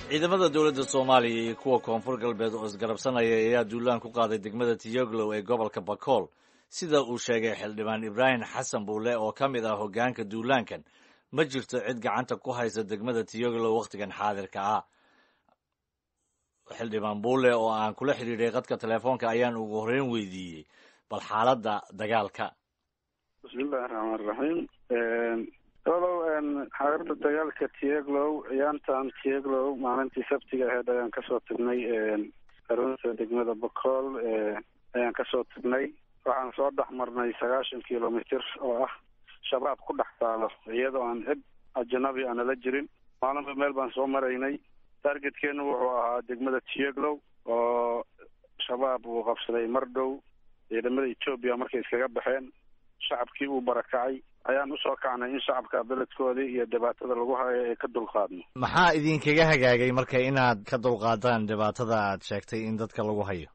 ciidamada dowladda Soomaaliya iyo kuwa koonfur galbeed oo isgarabsanaya ayaa duulaan ku qaaday degmada Tiyoglow ee gobolka Bakool sida uu sheegay xildhibaan Ibraahim Xasan Buule oo ka mid ah hoggaanka duulaankan ma jirto cid gacanta ku haysa degmada Tiyoglow waqtigan xaadirka ah xildhibaan Buule oo aan kula xiriiray qadka telefoonka ayaan ugu horreyn weydiiyey bal xaaladda dagaalka bismillaahi raxmaani raxiim xaaladda dagaalka Tiyoglow ciyaantan Tiyoglow maalintii sabtiga ahayd ayaan kasoo tagnay xarunta degmada Bakool ayaan kasoo tagnay waxaan soo dhex marnay 90 kilomitir oo ah shabaab ku dhex taalo iyadoo aan cid ajnabi aan la jirin maalinba meel baan soo maraynay targetkeenu wuxuu ahaa degmada Tiyoglow oo shabaab uu qabsaday mar dhow ciidamada Ethiopia markay iskaga baxeen shacabkii uu barakacay ayaan usoo kacnay in shacabka beledkoodii iyo dhibaatada lagu hayo ay ka dulqaadno maxaa idinkaga hagaagay marka inaad ka dulqaadaan dhibaatada aad sheegtay in dadka lagu hayo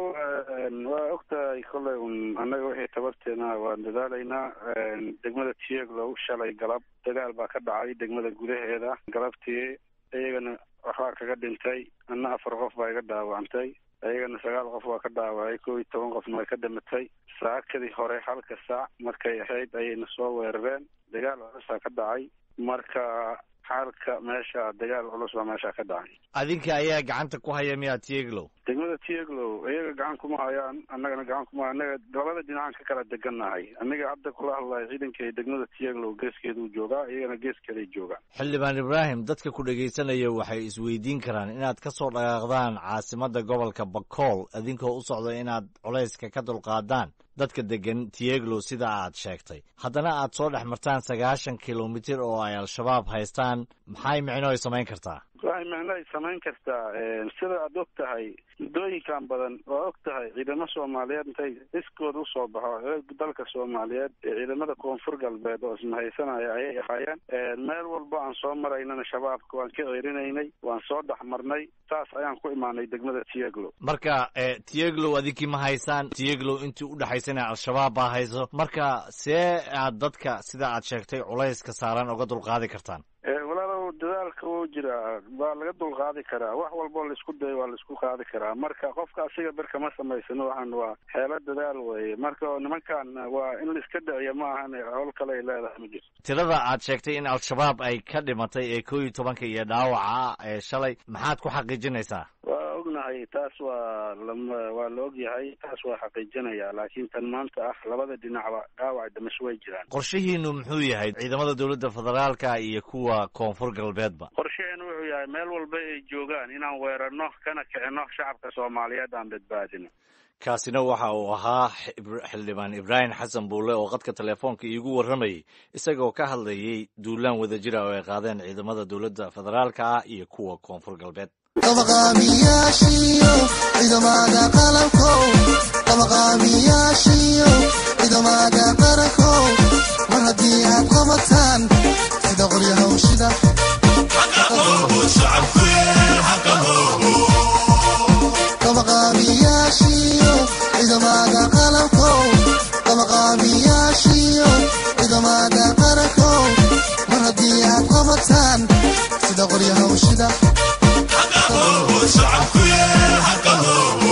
waa ogtahay kolley annaga wixii tabarteena waan dadaalaynaa degmada Tiyoglow shalay galab dagaal baa ka dhacay degmada gudaheeda galabtii iyagana waxaa kaga dhintay anna 4 qof baa iga dhaawacantay iyagana 9 qof waa ka dhaawacay 11 qofna way ka dhimatay saacadii hore halka saac markay ahayd ayayna soo weerareen dagaal culus ka dhacay marka xaalka meesha dagaal culus baa meesha ka dhacay adinka ayaa gacanta ku haya miyaa Tiyoglow degmada Tiyoglow iyaga gacan kuma hayaan annagana gacan kuma annaga labada dhinac ka kala degannahay annaga hadda kula hadlay ciidanka degmada Tiyoglow geeskeedu joogaa iyagana geeskeedu joogaan xildhibaan Ibraahim dadka ku dhageysanaya waxay isweydiin karaan inaad ka soo dhaqaaqdaan caasimadda gobolka Bakool adinkoo u socdo inaad culayska ka dulqaadaan dadka degan Tiyoglow sida aad sheegtay haddana aad soo dhex martaan 90 kilomitir oo ay al-shabaab haystaan maxay micno ay samayn kartaa waxay micno ay samayn kartaa sida aad og tahay muddooyinkan badan waa og tahay ciidamo Soomaaliyeed intay iskooda u soo baxo dalka Soomaaliyeed ciidamada koonfur galbeed oo ismahaysanaya ayay ahaayeen meel walba aan soo maraynana shabaabka waan ka ceerinaynay waan soo dhex marnay taas ayaan ku imaanay degmada Tiyoglow marka Tiyoglow adinkii ma haysaan Tiyoglow intii u dhaxaysana al-shabaab baa hayso marka see aad dadka sida aad sheegtay culayska saaran uga dulqaadi kartaan dadaalka uu jira waa laga dulqaadi karaa wax walba la isku dayo waa la isku qaadi karaa marka qofka asiga birka ma samaysano waxaan waa xeelad dadaal weeye marka nimankan waa in la iska dhaciyo ma ahan hawl kale ay leedahay ma jirto tirada aad sheegtay in al-shabaab ay ka dhimatay ee 11 iyo dhaawaca ee shalay maxaad ku xaqiijinaysaa waa ognahay taas waa la ogyahay taas waa xaqiijinaya laakiin tan maanta ah labada dhinacba dhaawac dhimasho way jiraan qorshihiinu muxuu yahay ciidamada dowladda federaalka iyo kuwa koonfur galbeedba qorshaheenu wuxuu yahay meel walba ay joogaan inaan weerarno kana kicino shacabka Soomaaliyeed aan badbaadino kaasina waxa uu ahaa xildhibaan Ibraahim Xasan Buule oo qadka telefoonka iigu warramayay isagoo ka hadlayay duulaan wadajir ah oo ay qaadeen ciidamada dowladda federaalka iyo kuwa koonfur galbeed طبقامياشيو إذا ما دقلكو طبقامياشيو إذا ما دقلكو مرهدي هتقمتان سيدا غريها وشدا حقه الشعب فين حقه طبقامياشيو إذا ما دقلكو طبقامياشيو إذا ما دقلكو مرهدي هتقمتان سيدا غريها وشدا الشعب فين حقه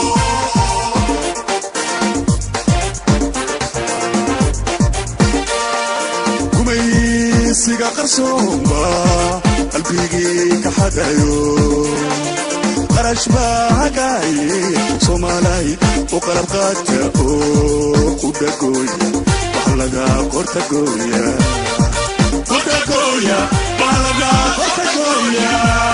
كميسيقى قرصومة قلبيقي كحدايو قرش باقاي صومالاي وقلب قاتاو ودقويا وحلقا قرتقويا ودقويا وحلقا قرتقويا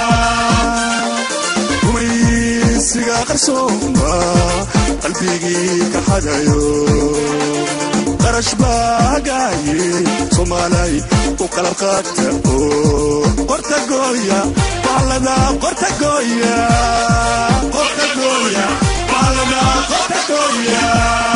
siga qarsooma qalbigii ka xadayo qarash baagaaye Soomaalay u qalab qaata oo qorta gooya baalada qorta gooya baalada qorta gooya